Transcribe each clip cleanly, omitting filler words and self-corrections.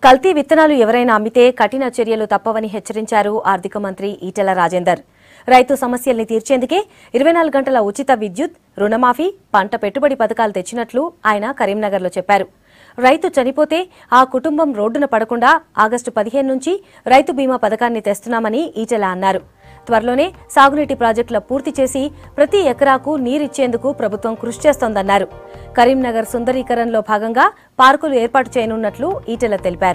కల్తీ విత్తనాలు ఎవరైనా అమ్మితే కఠిన చర్యలు తప్పవని హెచ్చరించారు ఆర్థిక మంత్రి ఈటెల రాజేందర్. రైతు సమస్యల్ని తీర్చేందుకే 24 గంటల ఉచిత విద్యుత్, రుణమాఫీ, పంట పెట్టుబడి పథకాలు తెచ్చినట్లు ఆయన కరీంనగర్లో చెప్పారు. రైతు చనిపోతే ఆ కుటుంబం రోడ్డున పడకుండా ఆగస్టు 15 నుంచి రైతు బీమా పథకాన్ని తెస్తున్నామని ఈటెల అన్నారు. త్వరలోనే సాగునీటి ప్రాజెక్టుల పూర్తి చేసి ప్రతి ఎకరాకు నీరిచ్చేందుకు ప్రభుత్వం కృషి చేస్తోందన్నారు. కరీంనగర్ సుందరీకరణలో భాగంగా పార్కులు ఏర్పాటు చేయనున్నట్లు ఈటెల తెలిపారు.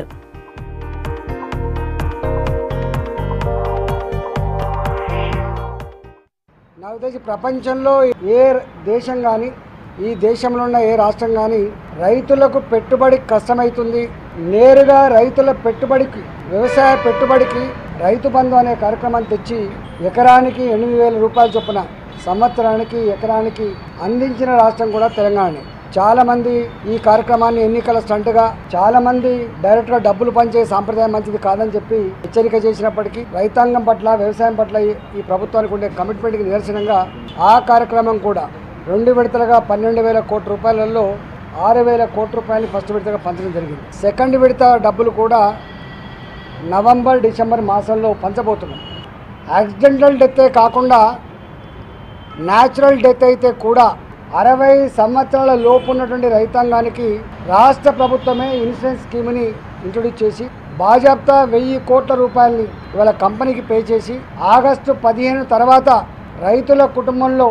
నాకు తెలిసి ప్రపంచంలో ఏ దేశం కానీ ఈ దేశంలో ఉన్న ఏ రాష్ట్రం కానీ రైతులకు పెట్టుబడి కష్టమవుతుంది. నేరుగా రైతుల పెట్టుబడికి, వ్యవసాయ పెట్టుబడికి రైతు బంధు అనే కార్యక్రమాన్ని తెచ్చి ఎకరానికి 8,000 రూపాయల చొప్పున సంవత్సరానికి ఎకరానికి అందించిన రాష్ట్రం కూడా తెలంగాణనే. చాలామంది ఈ కార్యక్రమాన్ని ఎన్నికల స్టంట్గా, చాలామంది డైరెక్ట్గా డబ్బులు పంచే సాంప్రదాయం మంచిది కాదని చెప్పి హెచ్చరిక చేసినప్పటికీ రైతాంగం పట్ల, వ్యవసాయం పట్ల ఈ ప్రభుత్వానికి ఉండే కమిట్మెంట్కి నిదర్శనంగా ఆ కార్యక్రమం కూడా 2 విడతలుగా 12,000 కోట్ల రూపాయలలో 6,000 కోట్ల రూపాయలు ఫస్ట్ విడతగా పంచడం జరిగింది. సెకండ్ విడత డబ్బులు కూడా నవంబర్, డిసెంబర్ మాసంలో పంచబోతున్నాం. యాక్సిడెంటల్ డెత్ కాకుండా న్యాచురల్ డెత్ అయితే కూడా 60 సంవత్సరాల లోపు ఉన్నటువంటి రైతాంగానికి రాష్ట్ర ప్రభుత్వమే ఇన్సూరెన్స్ స్కీమ్ని ఇంట్రొడ్యూస్ చేసి బాజాప్తా 1,000 కోట్ల రూపాయలని ఇవాళ కంపెనీకి పే చేసి ఆగస్టు 15 తర్వాత రైతుల కుటుంబంలో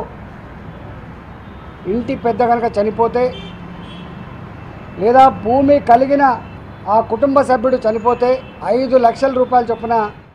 ఇంటి పెద్ద కనుక చనిపోతే లేదా భూమి కలిగిన ఆ కుటుంబ సభ్యుడు చనిపోతే 5 లక్షల రూపాయల చొప్పున